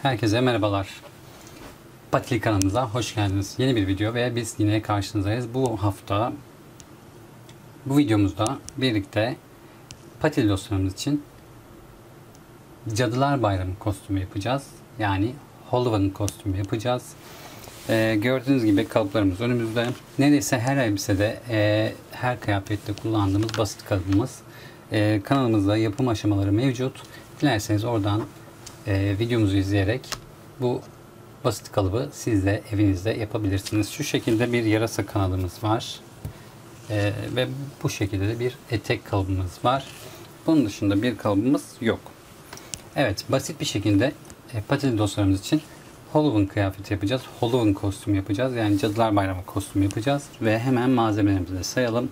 Herkese merhabalar. Patili kanalımıza hoş geldiniz. Yeni bir video ve biz yine karşınızdayız. Bu hafta bu videomuzda birlikte patili dostlarımız için Cadılar Bayramı kostümü yapacağız. Yani Halloween kostümü yapacağız. Gördüğünüz gibi kalıplarımız önümüzde. Neredeyse her elbisede, her kıyafette kullandığımız basit kalıbımız. Kanalımızda yapım aşamaları mevcut. Dilerseniz oradan videomuzu izleyerek bu basit kalıbı siz de evinizde yapabilirsiniz. Şu şekilde bir yarasa kanalımız var. Ve bu şekilde de bir etek kalıbımız var. Bunun dışında bir kalıbımız yok. Evet, basit bir şekilde patili dostlarımız için Halloween kıyafeti yapacağız. Halloween kostümü yapacağız. Yani Cadılar Bayramı kostümü yapacağız. Ve hemen malzemelerimizi de sayalım.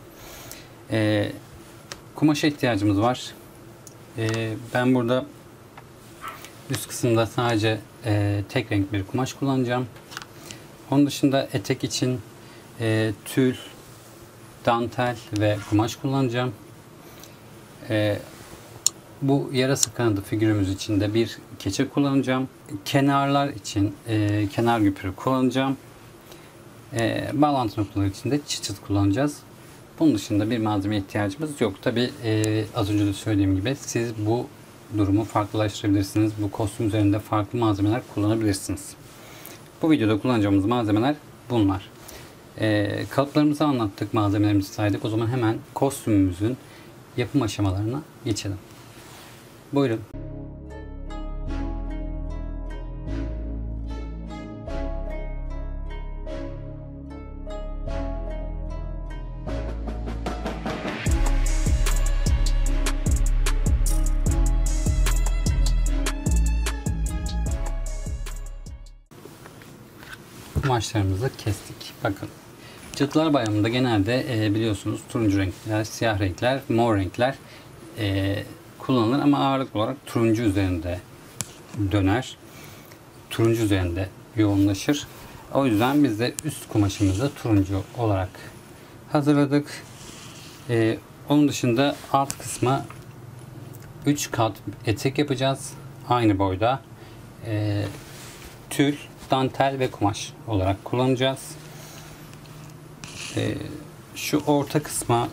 Kumaşa ihtiyacımız var. Ben burada üst kısımda sadece tek renk bir kumaş kullanacağım. Onun dışında etek için tül, dantel ve kumaş kullanacağım. Bu yarasa kanadı figürümüz için de bir keçe kullanacağım. Kenarlar için kenar güpürü kullanacağım. Bağlantı noktaları için de çıt kullanacağız. Bunun dışında bir malzeme ihtiyacımız yok. Tabi az önce de söylediğim gibi siz bu durumu farklılaştırabilirsiniz. Bu kostüm üzerinde farklı malzemeler kullanabilirsiniz. Bu videoda kullanacağımız malzemeler bunlar. Kalıplarımızı anlattık, malzemelerimizi saydık. O zaman hemen kostümümüzün yapım aşamalarına geçelim. Buyurun. Kumaşlarımızı kestik. Bakın. Cadılar Bayramı'nda genelde biliyorsunuz turuncu renkler, siyah renkler, mor renkler kullanılır ama ağırlıklı olarak turuncu üzerinde döner. Turuncu üzerinde yoğunlaşır. O yüzden biz de üst kumaşımızı turuncu olarak hazırladık. Onun dışında alt kısma 3 kat etek yapacağız. Aynı boyda. Tül, dantel ve kumaş olarak kullanacağız. Şu orta kısma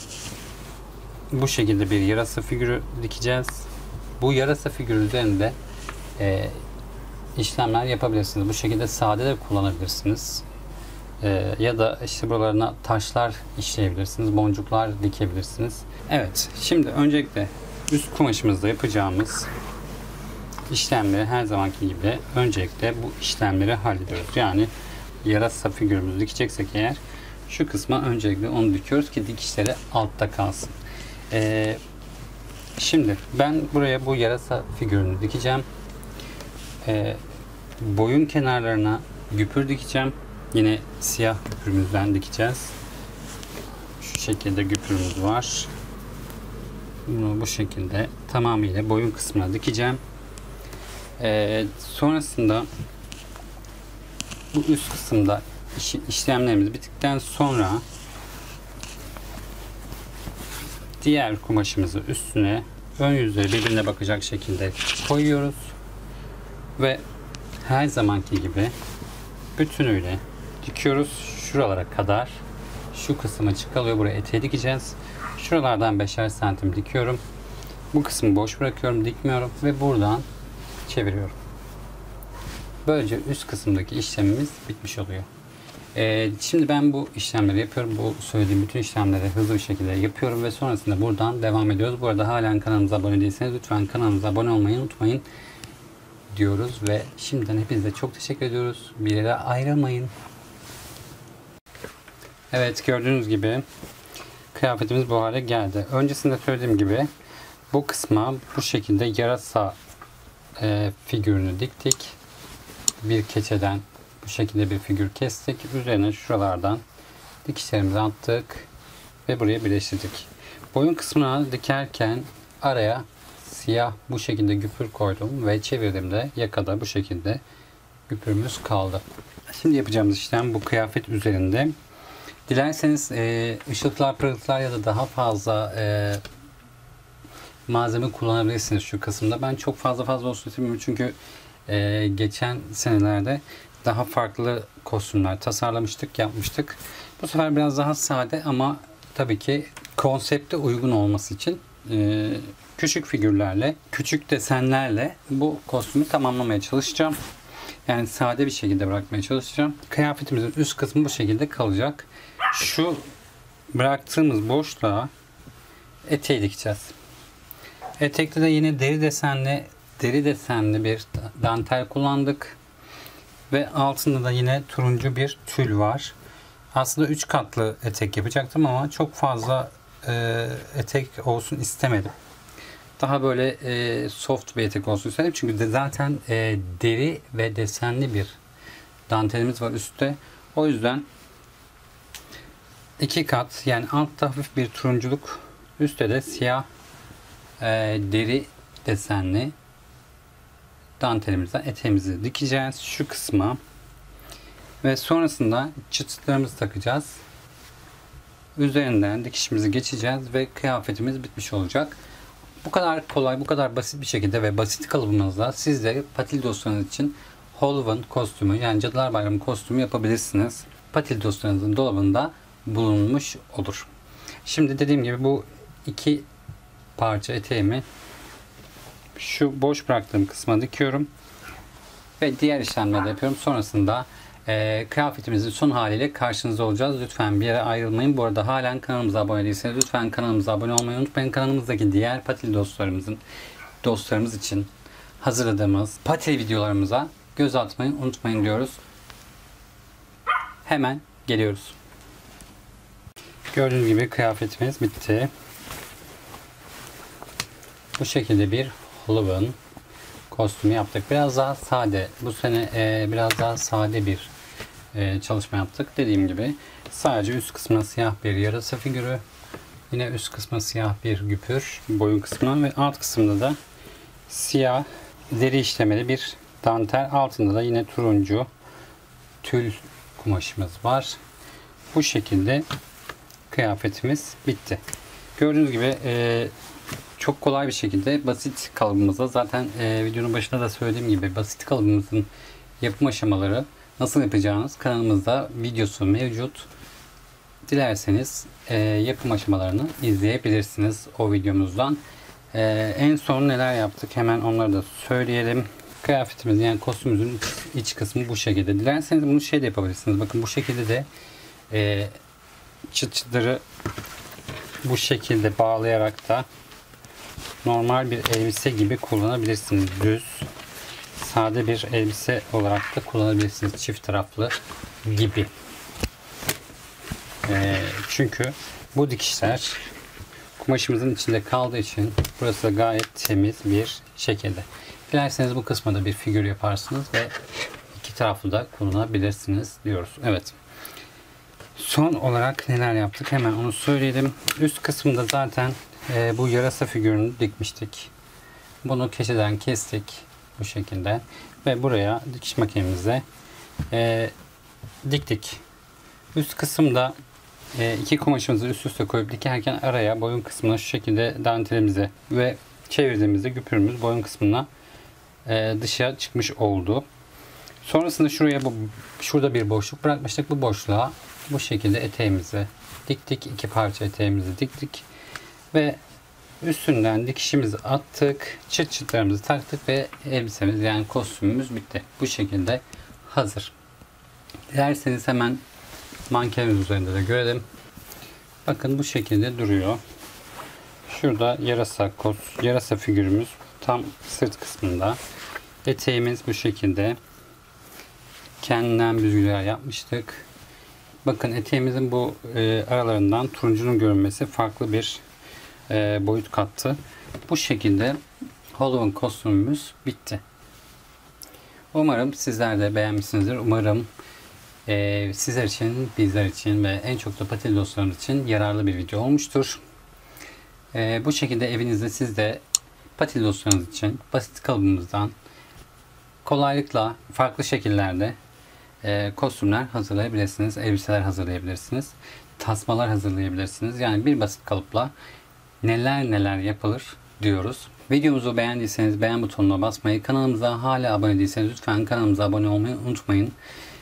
bu şekilde bir yarasa figürü dikeceğiz. Bu yarasa figürü üzerinde işlemler yapabilirsiniz. Bu şekilde sade de kullanabilirsiniz. Ya da işte buralarına taşlar işleyebilirsiniz. Boncuklar dikebilirsiniz. Evet. Şimdi öncelikle üst kumaşımızda yapacağımız işlemleri her zamanki gibi öncelikle bu işlemleri hallediyoruz. Yani yarasa figürümüzü dikeceksek eğer şu kısma öncelikle onu dikiyoruz ki dikişleri altta kalsın. Şimdi ben buraya bu yarasa figürünü dikeceğim. Boyun kenarlarına güpür dikeceğim. Yine siyah güpürümüzden dikeceğiz. Şu şekilde güpürümüz var. Bunu bu şekilde tamamıyla boyun kısmına dikeceğim. Sonrasında bu üst kısımda işlemlerimiz bittikten sonra diğer kumaşımızı üstüne ön yüzleri birbirine bakacak şekilde koyuyoruz ve her zamanki gibi bütünüyle dikiyoruz şuralara kadar. Şu kısmı çıkalıyor, buraya eteği dikeceğiz. Şuralardan 5'er santim dikiyorum. Bu kısmı boş bırakıyorum, dikmiyorum ve buradan çeviriyorum. Böylece üst kısımdaki işlemimiz bitmiş oluyor. Şimdi ben bu işlemleri yapıyorum. Bu söylediğim bütün işlemleri hızlı bir şekilde yapıyorum ve sonrasında buradan devam ediyoruz. Bu arada halen kanalımıza abone değilseniz lütfen kanalımıza abone olmayı unutmayın diyoruz ve şimdiden hepinize çok teşekkür ediyoruz. Bir yere ayrılmayın. Evet, gördüğünüz gibi kıyafetimiz bu hale geldi. Öncesinde söylediğim gibi bu kısma bu şekilde yarasa figürünü diktik. Bir keçeden bu şekilde bir figür kestik. Üzerine şuralardan dikişlerimizi attık ve buraya birleştirdik. Boyun kısmına dikerken araya siyah bu şekilde güpür koydum ve çevirdiğimde yakada bu şekilde güpürümüz kaldı. Şimdi yapacağımız işlem bu kıyafet üzerinde. Dilerseniz ışıltılar, pırıltılar ya da daha fazla malzeme kullanabilirsiniz şu kısımda. Ben çok fazla olsun istemiyorum çünkü geçen senelerde daha farklı kostümler tasarlamıştık, yapmıştık. Bu sefer biraz daha sade ama tabii ki konsepte uygun olması için küçük figürlerle, küçük desenlerle bu kostümü tamamlamaya çalışacağım. Yani sade bir şekilde bırakmaya çalışacağım. Kıyafetimizin üst kısmı bu şekilde kalacak. Şu bıraktığımız boşluğa eteği dikeceğiz. Etekte de yine deri desenli bir dantel kullandık. Ve altında da yine turuncu bir tül var. Aslında 3 katlı etek yapacaktım ama çok fazla etek olsun istemedim. Daha böyle soft bir etek olsun istedim. Çünkü de zaten deri ve desenli bir dantelimiz var üstte. O yüzden 2 kat, yani altta hafif bir turunculuk, üstte de siyah deri desenli dantelimizden eteğimizi dikeceğiz şu kısma ve sonrasında çıtlarımızı takacağız. Üzerinden dikişimizi geçeceğiz ve kıyafetimiz bitmiş olacak. Bu kadar kolay, bu kadar basit bir şekilde ve basit kalıbımızla siz de patil dostlarınız için Halloween kostümü, yani Cadılar Bayramı kostümü yapabilirsiniz. Patil dostlarınızın dolabında bulunmuş olur. Şimdi dediğim gibi bu 2 parça eteğimi şu boş bıraktığım kısma dikiyorum ve diğer işlemleri de yapıyorum. Sonrasında kıyafetimizin son haliyle karşınızda olacağız. Lütfen bir yere ayrılmayın. Bu arada halen kanalımıza abone değilseniz lütfen kanalımıza abone olmayı unutmayın. Kanalımızdaki diğer patil dostlarımız için hazırladığımız patil videolarımıza göz atmayı unutmayın diyoruz. Hemen geliyoruz. Gördüğünüz gibi kıyafetimiz bitti. Bu şekilde bir Halloween kostümü yaptık. Biraz daha sade. Bu sene biraz daha sade bir çalışma yaptık. Dediğim gibi sadece üst kısmına siyah bir yarasa figürü. Yine üst kısmına siyah bir güpür. Boyun kısmına ve alt kısmında da siyah deri işlemeli bir dantel. Altında da yine turuncu tül kumaşımız var. Bu şekilde kıyafetimiz bitti. Gördüğünüz gibi çok kolay bir şekilde basit kalıbımızda, zaten videonun başında da söylediğim gibi basit kalıbımızın yapım aşamaları nasıl yapacağınız kanalımızda videosu mevcut. Dilerseniz yapım aşamalarını izleyebilirsiniz o videomuzdan. En son neler yaptık hemen onları da söyleyelim. Kıyafetimiz, yani kostümümüzün iç kısmı bu şekilde. Dilerseniz bunu şey de yapabilirsiniz. Bakın bu şekilde de çıt çıtları bu şekilde bağlayarak da normal bir elbise gibi kullanabilirsiniz. Düz, sade bir elbise olarak da kullanabilirsiniz. Çift taraflı gibi. Çünkü bu dikişler kumaşımızın içinde kaldığı için burası da gayet temiz bir şekilde. Dilerseniz bu kısma da bir figür yaparsınız ve iki taraflı da kullanabilirsiniz diyoruz. Evet. Son olarak neler yaptık hemen onu söyleyelim. Üst kısımda zaten bu yarasa figürünü dikmiştik. Bunu keçeden kestik bu şekilde ve buraya dikiş makinemizle diktik. Üst kısımda iki kumaşımızı üst üste koyup dikerken araya boyun kısmına şu şekilde dantelimizi ve çevirdiğimizde güpürümüz boyun kısmına dışa çıkmış oldu. Sonrasında şurada bir boşluk bırakmıştık. Bu boşluğa bu şekilde eteğimizi diktik. İki parça eteğimizi diktik. Ve üstünden dikişimizi attık. Çıt çıtlarımızı taktık ve elbisemiz, yani kostümümüz bitti. Bu şekilde hazır. Dilerseniz hemen mankenimiz üzerinde de görelim. Bakın bu şekilde duruyor. Şurada yarasa figürümüz tam sırt kısmında. Eteğimiz bu şekilde. Kendinden büzgüler yapmıştık. Bakın eteğimizin bu aralarından turuncunun görünmesi farklı bir boyut kattı. Bu şekilde Halloween kostümümüz bitti. Umarım sizler de beğenmişsinizdir. Umarım sizler için, bizler için ve en çok da patil dostlarımız için yararlı bir video olmuştur. Bu şekilde evinizde siz de patil dostlarınız için basit kalıbımızdan kolaylıkla farklı şekillerde kostümler hazırlayabilirsiniz, elbiseler hazırlayabilirsiniz, tasmalar hazırlayabilirsiniz. Yani bir basit kalıpla neler yapılır diyoruz. Videomuzu beğendiyseniz beğen butonuna basmayı, kanalımıza hala abone değilseniz lütfen kanalımıza abone olmayı unutmayın.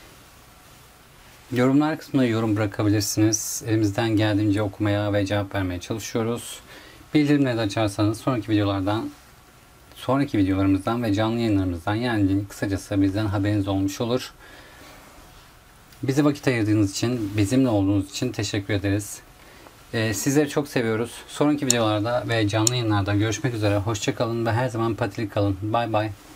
Yorumlar kısmına yorum bırakabilirsiniz. Elimizden geldiğince okumaya ve cevap vermeye çalışıyoruz. Bildirimleri de açarsanız sonraki videolarımızdan ve canlı yayınlarımızdan, yani kısacası bizden haberiniz olmuş olur. Bize vakit ayırdığınız için, bizimle olduğunuz için teşekkür ederiz. Sizleri çok seviyoruz. Sonraki videolarda ve canlı yayınlarda görüşmek üzere. Hoşça kalın ve her zaman patilik kalın. Bay bay.